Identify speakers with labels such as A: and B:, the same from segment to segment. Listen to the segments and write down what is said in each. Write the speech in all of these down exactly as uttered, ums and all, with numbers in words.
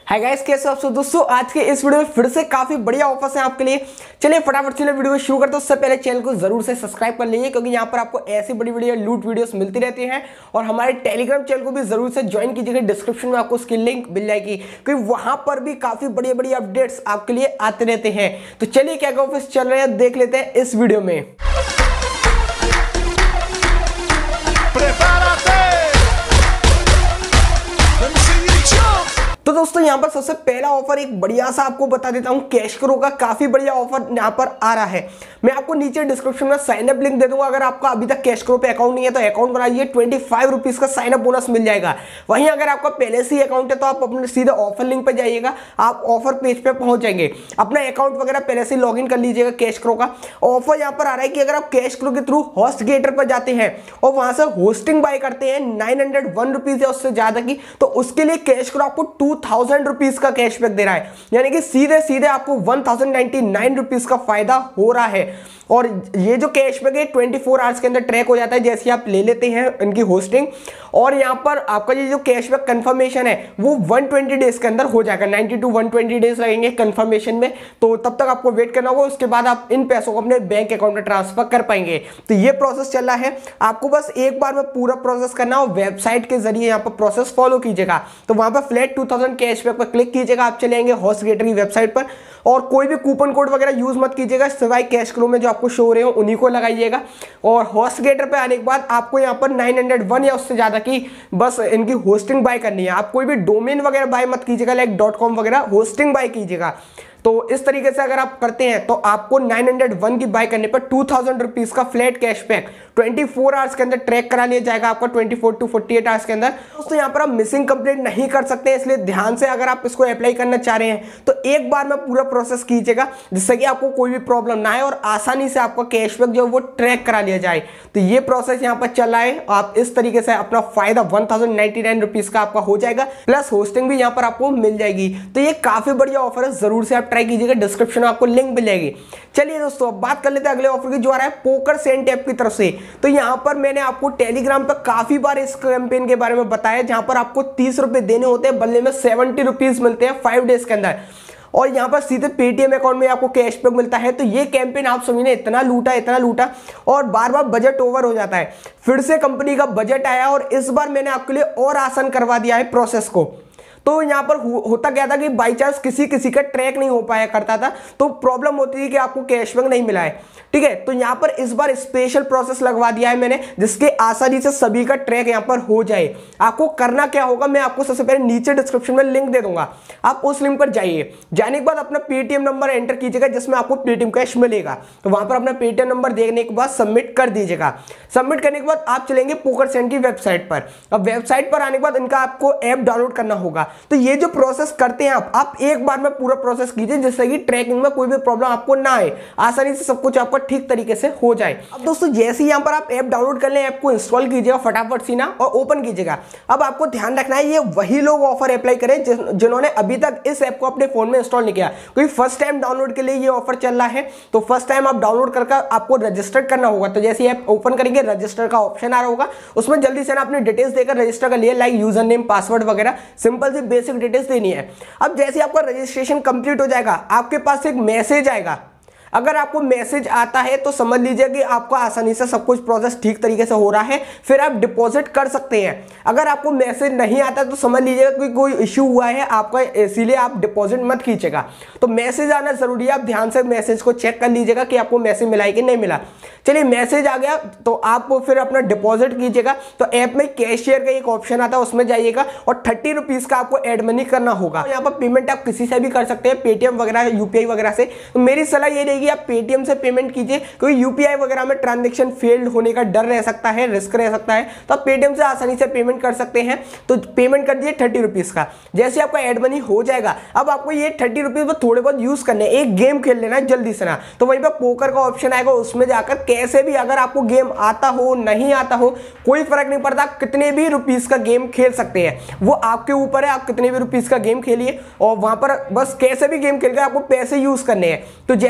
A: Hi guys, कैसे हो आप सब दोस्तों। आज के इस वीडियो में फिर से काफी बढ़िया ऑफर्स हैं आपके लिए। चलिए फटाफट से वीडियो को शुरू करते हैं। उससे पहले चैनल को जरूर से सब्सक्राइब कर लीजिए, क्योंकि यहाँ पर आपको ऐसी बड़ी बड़ी लूट वीडियोस मिलती रहती हैं। और हमारे टेलीग्राम चैनल को भी जरूर से ज्वाइन कीजिएगा। डिस्क्रिप्शन में आपको उसकी लिंक मिल जाएगी, क्योंकि वहां पर भी काफी बड़ी बड़ी अपडेट्स आपके लिए आते रहते हैं। तो चलिए क्या क्या ऑफर्स चल रहे हैं देख लेते हैं इस वीडियो में। तो दोस्तों यहाँ पर सबसे पहला ऑफर एक बढ़िया सा आपको बता देता हूँ, कैश करो का काफी बढ़िया ऑफर यहाँ पर आ रहा है। मैं आपको नीचे डिस्क्रिप्शन में साइन अप लिंक दे दूंगा। अगर आपका अभी तक कैश करो पे अकाउंट नहीं है तो अकाउंट बनाइए, ट्वेंटी फाइव रुपीज का साइन अप बोनस मिल जाएगा। वहीं अगर आपका पहले से ही अकाउंट है तो आप अपने सीधे ऑफर लिंक पे जाइएगा, आप ऑफर पेज पे पहुंच जाएंगे। अपना अकाउंट वगैरह पहले से लॉग इन कर लीजिएगा कैश करो का। ऑफर यहाँ पर आ रहा है कि अगर आप कैश करो के थ्रू होस्ट गेटर पर जाते हैं और वहां से होस्टिंग बाय करते हैं नाइन हंड्रेड वन रुपीज या उससे ज्यादा की, तो उसके लिए कैश करो आपको टू थाउजेंड रुपीज का कैशबैक दे रहा है। यानी कि सीधे सीधे आपको one thousand ninety nine rupees का फायदा हो रहा है। और ये जो कैशबैक है ट्वेंटी फोर आवर्स के अंदर ट्रैक हो जाता है, जैसे आप ले लेते हैं इनकी होस्टिंग। और यहाँ पर आपका ये जो कैशबैक कंफर्मेशन है वो वन ट्वेंटी डेज के अंदर हो जाएगा। Ninety to one twenty days लगेंगे कंफर्मेशन में, तो तब तक आपको वेट करना होगा। उसके बाद आप इन पैसों को अपने बैंक अकाउंट में ट्रांसफर कर पाएंगे। तो ये प्रोसेस चल रहा है, आपको बस एक बार में पूरा प्रोसेस करना हो। वेबसाइट के जरिए यहाँ पर प्रोसेस फॉलो कीजिएगा, तो वहां पर फ्लैट टू थाउजेंड कैशबैक पर क्लिक कीजिएगा, आप चले आएंगे होस्टगेटर की वेबसाइट पर। और कोई भी कूपन कोड वगैरह यूज मत कीजिएगा, सिवाय कैश करो में जो आपको शो हो रहे हो उन्हीं को लगाइएगा। और होस्टगेटर पे आने के बाद आपको यहाँ पर नाइन हंड्रेड वन या उससे ज्यादा की बस इनकी होस्टिंग बाय करनी है। आप कोई भी डोमेन वगैरह बाय मत कीजिएगा, लाइक डॉट कॉम वगैरह, होस्टिंग बाय कीजिएगा। तो इस तरीके से अगर आप करते हैं तो आपको नाइन हंड्रेड वन की बाय करने पर टू थाउजेंड रुपीज का flat cashback twenty four hours के अंदर ट्रैक करा लिया जाएगा आपका, twenty four to forty eight hours के अंदर। दोस्तों यहाँ पर आप मिसिंग कंप्लीट नहीं कर सकते हैं, इसलिए ध्यान से अगर आप इसको अप्लाई करना चाह रहे हैं तो एक बार में पूरा प्रोसेस कीजिएगा, जिससे कि आपको कोई भी प्रॉब्लम ना आए और आसानी से आपका कैशबैक जो है वो ट्रैक करा लिया जाए। तो ये प्रोसेस यहाँ पर चल रहा है। आप इस तरीके से अपना फायदा one thousand ninety nine rupees का आपका हो जाएगा, प्लस होस्टिंग भी यहाँ पर आपको मिल जाएगी। तो ये काफी बढ़िया ऑफर है, जरूर से आप ट्राई कीजिएगा। डिस्क्रिप्शन में आपको लिंक मिल जाएगी। चलिए दोस्तों अब बात कर लेते हैं अगले ऑफर की, जो आ रहा है पोकर सेंट ऐप की तरफ से। तो यहाँ पर मैंने आपको टेलीग्राम पर काफी बार इस कैंपेन के बारे में बताया, जहां पर आपको तीस रुपए देने होते हैं, बदले में सेवेंटी रुपीज मिलते हैं फाइव डेज के अंदर। और यहाँ पर सीधे पेटीएम अकाउंट में आपको कैशबैक मिलता है। तो ये कैंपेन आप सभी ने इतना लूटा इतना लूटा और बार बार बजट ओवर हो जाता है। फिर से कंपनी का बजट आया और इस बार मैंने आपके लिए और आसान करवा दिया है प्रोसेस को। तो यहाँ पर हो, होता क्या था कि बाई चांस किसी किसी का ट्रैक नहीं हो पाया करता था, तो प्रॉब्लम होती थी कि आपको कैशबैक नहीं मिला है। ठीक है, तो यहाँ पर इस बार स्पेशल प्रोसेस लगवा दिया है मैंने, जिसके आसानी से सभी का ट्रैक यहाँ पर हो जाए। आपको करना क्या होगा, मैं आपको सबसे पहले नीचे डिस्क्रिप्शन में लिंक दे दूंगा, आप उस लिंक पर जाइए। जाने के बाद अपना पेटीएम नंबर एंटर कीजिएगा, जिसमें आपको पेटीएम कैश मिलेगा। तो वहां पर अपना पेटीएम नंबर देने के बाद सबमिट कर दीजिएगा। सबमिट करने के बाद आप चलेंगे पोकर सेंट की वेबसाइट पर। अब वेबसाइट पर आने के बाद इनका आपको ऐप डाउनलोड करना होगा। तो ये जो प्रोसेस करते हैं आप आप एक बार में पूरा प्रोसेस कीजिए, जिससे कि ट्रैकिंग में कोई भी प्रॉब्लम आपको ना आए, आसानी से सब कुछ आपका ठीक तरीके से हो जाए। अब दोस्तों जैसे ही यहाँ पर आप ऐप डाउनलोड कर लें, ऐप को इंस्टॉल कीजिएगा फटाफट सी ना और ओपन कीजिएगा। अब आपको ध्यान रखना है, ये वही लोग ऑफर अप्लाई करें जिन्होंने अभी तक इस ऐप को अपने फोन में इंस्टॉल नहीं किया, क्योंकि फर्स्ट टाइम डाउनलोड के लिए ये ऑफर चल रहा है। तो फर्स्ट टाइम आप डाउनलोड करके आपको रजिस्टर करना होगा। तो जैसे ऐप ओपन करेंगे, रजिस्टर का ऑप्शन आ रहा होगा, उसमें जल्दी से ना अपनी डिटेल्स देकर रजिस्टर कर लिए, लाइक यूजर नेम, पासवर्ड वगैरह, सिंपल सी बेसिक डिटेल्स देनी है। अब जैसे आपका रजिस्ट्रेशन कंप्लीट हो जाएगा, आपके पास एक मैसेज आएगा। अगर आपको मैसेज आता है तो समझ लीजिए कि आपको आसानी से सब कुछ प्रोसेस ठीक तरीके से हो रहा है, फिर आप डिपॉजिट कर सकते हैं। अगर आपको मैसेज नहीं आता तो समझ लीजिएगा कि कोई इश्यू हुआ है आपका, इसीलिए आप डिपॉजिट मत कीजिएगा। तो मैसेज आना जरूरी है, आप ध्यान से मैसेज को चेक कर लीजिएगा कि आपको मैसेज मिला है कि नहीं मिला। चलिए मैसेज आ गया तो आप फिर अपना डिपॉजिट कीजिएगा। तो ऐप में कैशियर का एक ऑप्शन आता है, उसमें जाइएगा और थर्टी रुपीज का आपको एड मनी करना होगा। तो यहाँ पर पेमेंट आप किसी से भी कर सकते हैं, पेटीएम वगैरह, यूपीआई वगैरह से। तो मेरी सलाह ये रहेगी आप पेटीएम से पेमेंट कीजिए, क्योंकि यूपीआई वगैरह में ट्रांजैक्शन फेल्ड होने का डर रह सकता है, रिस्क रह सकता है। तो आप पेटीएम से आसानी से पेमेंट कर सकते हैं। तो पेमेंट कर दीजिए थर्टी रुपीज का। जैसे आपका एड मनी हो जाएगा, अब आपको ये थर्टी रुपीज में थोड़े बहुत यूज करने, एक गेम खेल लेना है जल्दी से ना। तो वहीं पर पोकर का ऑप्शन आएगा, उसमें जाकर कैसे भी, अगर आपको गेम आता हो नहीं आता हो कोई फर्क नहीं पड़ता, आप कितने भी रुपीस का गेम खेल सकते हैं, वो आपके ऊपर है। आप कितने भी रुपीस का गेम खेलिए और वहां पर बस कैसे भी गेम खेल कर आपको पैसे यूज करने हैं। तो जैसे आप वो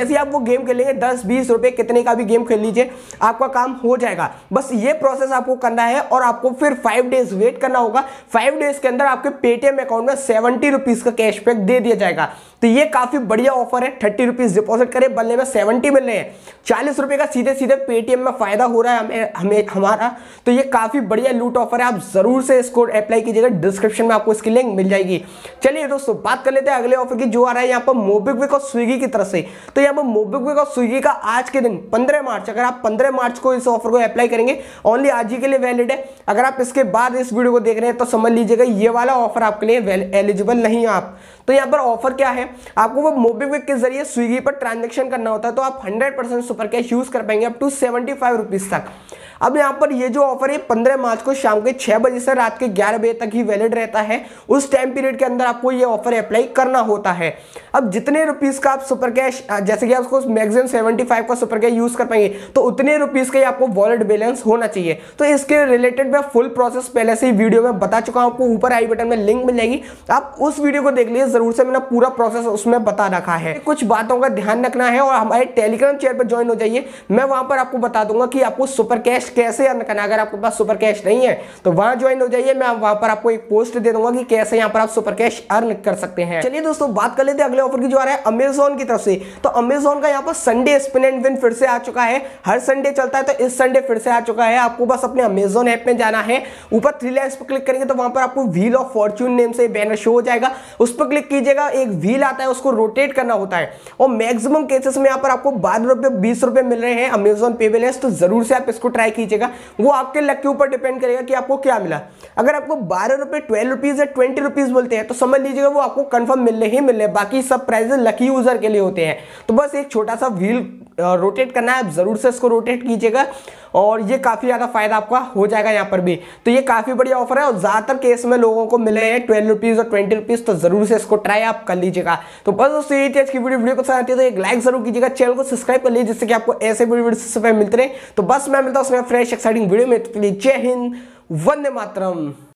A: गेम खेलेंगे, दस बीस रुपए कितने का भी गेम खेल लीजिए, आपका काम हो जाएगा। बस ये प्रोसेस आपको करना है और आपको फिर फाइव डेज वेट करना होगा। फाइव डेज के अंदर आपके पेटीएम अकाउंट में सेवेंटी रुपीज का कैशबैक दे दिया जाएगा। तो ये काफी बढ़िया ऑफर है। थर्टी रुपीज डिपॉजिट करें, बदले में सेवेंटी मिल रहे हैं, चालीस रुपए का सीधे सीधे पेटीएम में फायदा हो रहा है हमें, हमें हमारा। तो ये काफी बढ़िया लूट ऑफर है, आप जरूर से इसको अप्लाई कीजिएगा। डिस्क्रिप्शन में आपको इसकी लिंक मिल जाएगी। चलिए दोस्तों, बात कर लेते हैं अगले ऑफर की, जो आ रहा है यहाँ पर मोबिक्विक और स्विगी की तरफ से। तो यहाँ पर मोबिक्विक और स्विगी का आज के दिन पंद्रह मार्च, अगर आप पंद्रह मार्च को इस ऑफर को अप्लाई करेंगे, ओनली आज ही के लिए वैलिड है। अगर आप इसके बाद इस वीडियो को देख रहे हैं तो समझ लीजिएगा ये वाला ऑफर आपके लिए एलिजिबल नहीं है आप। तो यहाँ पर ऑफर क्या है, आपको वो मोबिक्विक के जरिए स्विगी पर ट्रांजैक्शन करना होता है, तो आप hundred percent super cash use कर पाएंगे up to seventy five rupees तक। अब यहाँ पर ये जो ऑफर है पंद्रह मार्च को शाम के छह बजे से रात के ग्यारह बजे तक ही वैलिड रहता है। उस टाइम पीरियड के अंदर आपको ये ऑफर अप्लाई करना होता है। अब जितने रुपीस का आप सुपर कैश, जैसे कि आपको मैक्सिमम सेवेंटी फाइव का सुपर कैश यूज कर पाएंगे, तो उतने रुपीस का ही आपको वॉलेट बैलेंस होना चाहिए। तो इसके रिलेटेड मैं फुल प्रोसेस पहले से ही वीडियो में बता चुका हूं, आपको ऊपर आई बटन में लिंक मिल जाएगी, आप उस वीडियो को देख लीजिए जरूर से, मैंने पूरा प्रोसेस उसमें बता रखा है। कुछ बातों का ध्यान रखना है और हमारे टेलीग्राम चैनल पर ज्वाइन हो जाइए, मैं वहां पर आपको बता दूंगा कि आपको सुपर कैश कैसे अर्न करना। अगर आपके पास सुपर कैश नहीं है तो वहां ज्वाइन हो जाइए, मैं वहां पर आपको एक पोस्ट दे दूंगा कि कैसे यहां पर आप सुपर कैश अर्न कर सकते हैं। चलिए दोस्तों, बात कर लेते हैं अगले ऑफर की, जो आ रहा है अमेज़न की तरफ से। तो अमेज़न का यहां पर संडे स्पिन एंड विन फिर से आ चुका है। हर संडे चलता है, तो इस संडे फिर से आ चुका है। आपको बस अपने अमेज़न ऐप में जाना है, ऊपर थ्री लाइन्स पर क्लिक करेंगे तो वहां पर आपको व्हील ऑफ फॉर्च्यून नेम से बैनर शो हो जाएगा, उस पर क्लिक कीजिएगा। एक व्हील आता है, उसको रोटेट करना होता है और मैक्सिमम केसेस में यहां पर आपको बारह रुपए बीस रुपए मिल रहे हैं अमेज़न पे बैलेंस। तो जरूर से आप इसको ट्राई कीजिएगा, वो आपके लक के ऊपर डिपेंड करेगा कि आपको क्या मिला। अगर आपको बारह रुपए ट्वेल्व रुपीज या ट्वेंटी रुपीज बोलते हैं तो समझ लीजिएगा वो आपको कंफर्म मिलने ही मिलने, बाकी सब प्राइजेस लकी यूजर के लिए होते हैं। तो बस एक छोटा सा व्हील रोटेट करना है, आप जरूर से इसको रोटेट कीजिएगा और ये काफी ज्यादा फायदा आपका हो जाएगा यहाँ पर भी। तो ये काफी बढ़िया ऑफर है और ज्यादातर केस में लोगों को मिले हैं ट्वेल्व रुपीज और ट्वेंटी रुपीज, तो जरूर से इसको ट्राई आप कर लीजिएगा। तो बस दोस्तों, ये थी आज की वीडियो। वीडियो को पसंद आती है तो एक लाइक जरूर कीजिएगा, चैनल को सब्सक्राइब कर लीजिए जिससे कि आपको ऐसे वीडियो सबसे पहले मिलते रहे। तो बस मैं मिलता हूँ उसमें फ्रेश एक्साइटिंग वीडियो में। तो जय हिंद, वंदे मातरम।